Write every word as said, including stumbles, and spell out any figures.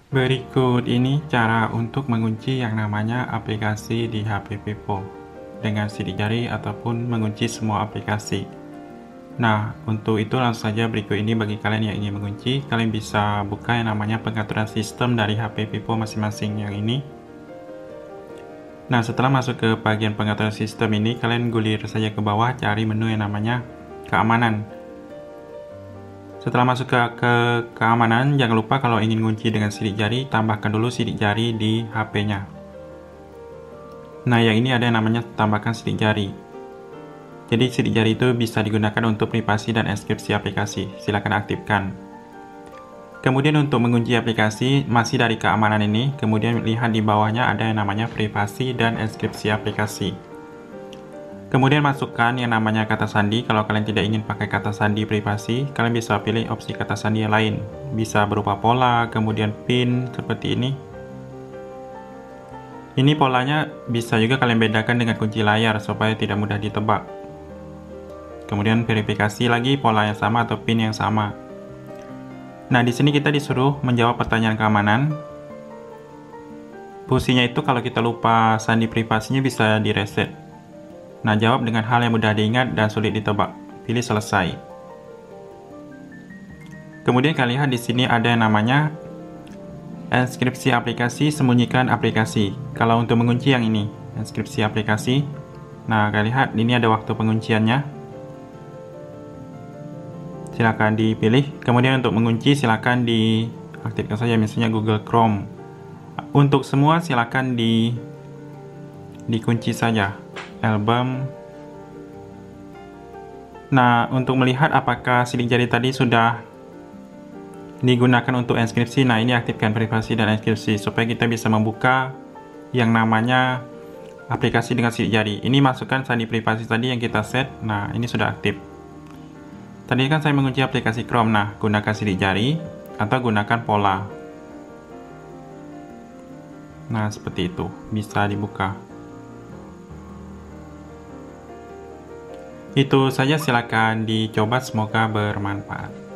Berikut ini cara untuk mengunci yang namanya aplikasi di H P Pipo dengan sidik jari ataupun mengunci semua aplikasi. Nah, untuk itu langsung saja berikut ini bagi kalian yang ingin mengunci, kalian bisa buka yang namanya pengaturan sistem dari H P Pipo masing-masing yang ini. Nah, setelah masuk ke bagian pengaturan sistem ini, kalian gulir saja ke bawah, cari menu yang namanya keamanan. Setelah masuk ke, ke keamanan, jangan lupa kalau ingin kunci dengan sidik jari, tambahkan dulu sidik jari di H P-nya. Nah, yang ini ada yang namanya tambahkan sidik jari. Jadi sidik jari itu bisa digunakan untuk privasi dan enkripsi aplikasi. Silakan aktifkan. Kemudian untuk mengunci aplikasi, masih dari keamanan ini, kemudian lihat di bawahnya ada yang namanya privasi dan enkripsi aplikasi. Kemudian masukkan yang namanya kata sandi. Kalau kalian tidak ingin pakai kata sandi privasi, kalian bisa pilih opsi kata sandi yang lain. Bisa berupa pola, kemudian pin, seperti ini. Ini polanya bisa juga kalian bedakan dengan kunci layar supaya tidak mudah ditebak. Kemudian verifikasi lagi pola yang sama atau pin yang sama. Nah, di sini kita disuruh menjawab pertanyaan keamanan. Fungsinya itu kalau kita lupa sandi privasinya bisa direset. Nah, jawab dengan hal yang mudah diingat dan sulit ditebak. Pilih selesai. Kemudian kalian lihat di sini ada yang namanya enkripsi aplikasi, sembunyikan aplikasi. Kalau untuk mengunci yang ini, enkripsi aplikasi. Nah, kalian lihat ini ada waktu pengunciannya. Silakan dipilih. Kemudian untuk mengunci silakan diaktifkan saja, misalnya Google Chrome. Untuk semua silakan di dikunci saja. Album. Nah, untuk melihat apakah sidik jari tadi sudah digunakan untuk enkripsi, nah ini aktifkan privasi dan enkripsi supaya kita bisa membuka yang namanya aplikasi dengan sidik jari. Ini masukkan sandi privasi tadi yang kita set. Nah, ini sudah aktif. Tadi kan saya mengunci aplikasi Chrome. Nah, gunakan sidik jari atau gunakan pola. Nah, seperti itu. Bisa dibuka. Itu saja, silakan dicoba, semoga bermanfaat.